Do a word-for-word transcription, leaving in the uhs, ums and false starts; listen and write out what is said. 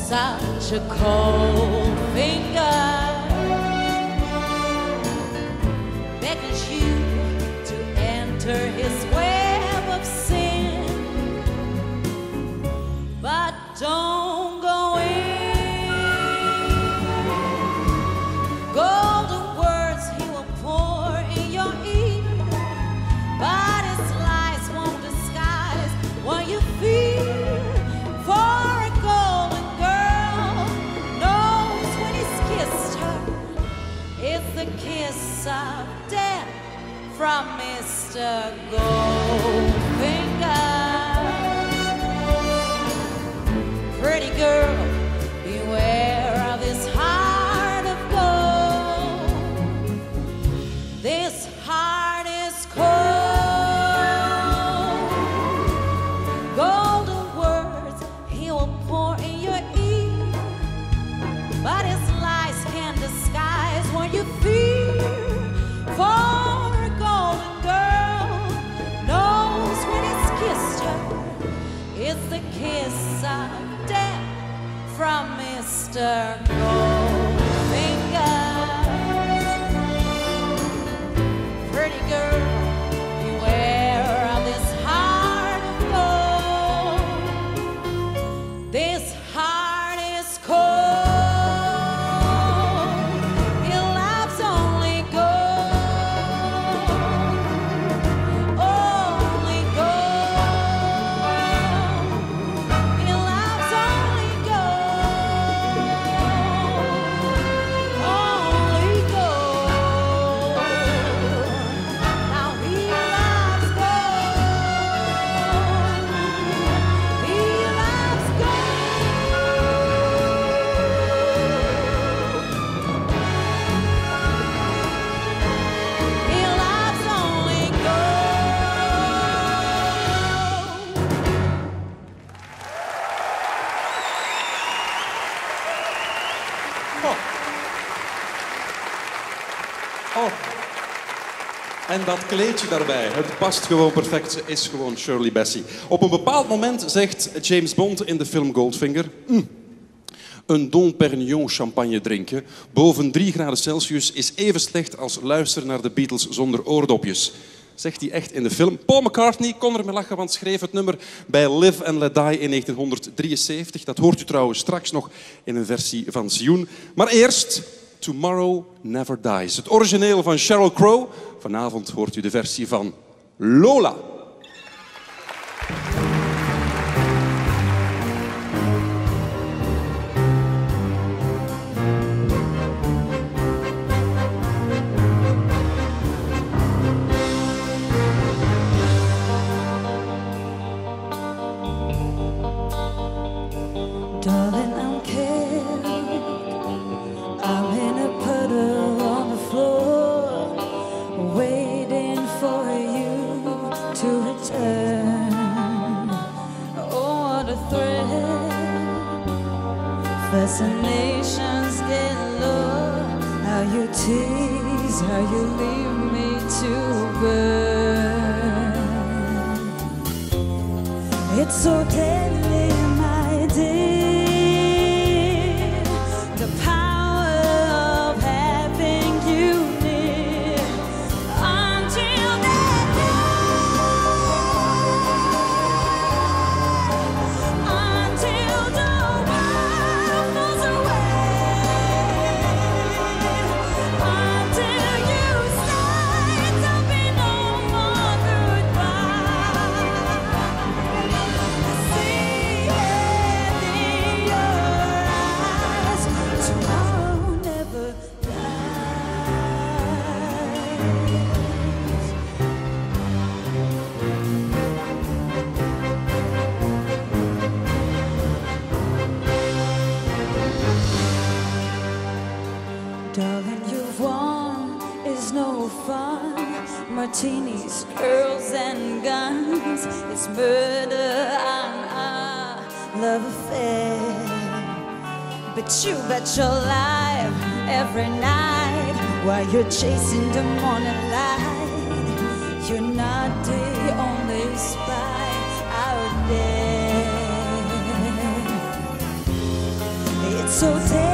such a cold finger beckons you to enter his web of sin, but don't go in. Golden words he will pour in your ear, but his lies won't disguise what you feel. For a golden girl knows when he's kissed her, it's the kiss of death from Mister Goldfinger. Pretty girl, beware of this heart of gold. This heart is cold. Golden words he will pour in your ear, but his lies can't disguise what you fear. For a golden girl knows when he's kissed her, it's the kiss of death from Mister Goldfinger. Pretty girl, beware of this heart of gold. This heart is cold. He loves only gold, only gold. He loves only gold, only gold. Now he loves gold. He loves gold. He loves only gold. Oh. Oh. En dat kleedje daarbij, het past gewoon perfect. Ze is gewoon Shirley Bassey. Op een bepaald moment zegt James Bond in de film Goldfinger: "Mm, een Dom Perignon champagne drinken boven drie graden Celsius is even slecht als luisteren naar de Beatles zonder oordopjes." Zegt hij echt in de film. Paul McCartney kon ermee lachen, want schreef het nummer bij Live and Let Die in negentienhonderddrieënzeventig. Dat hoort u trouwens straks nog in een versie van Zioen. Maar eerst Tomorrow Never Dies. Het origineel van Sheryl Crow. Vanavond hoort u de versie van Lola. Darling, I'm carried. I'm in a puddle on the floor, waiting for you to return. Oh, what a thrill. Fascinations get low. How you tease, how you leave me to burn. It's so deadly, my dear. The power of having you near. Until that night, until the world falls away, until you say there'll be no more goodbye. I see it in your eyes. Tomorrow never dies. Darling, you've won is no fun. Martinis, girls, and guns. It's murder and a love affair. But you bet your life every night while you're chasing the morning light. You're not the only spy out there. So take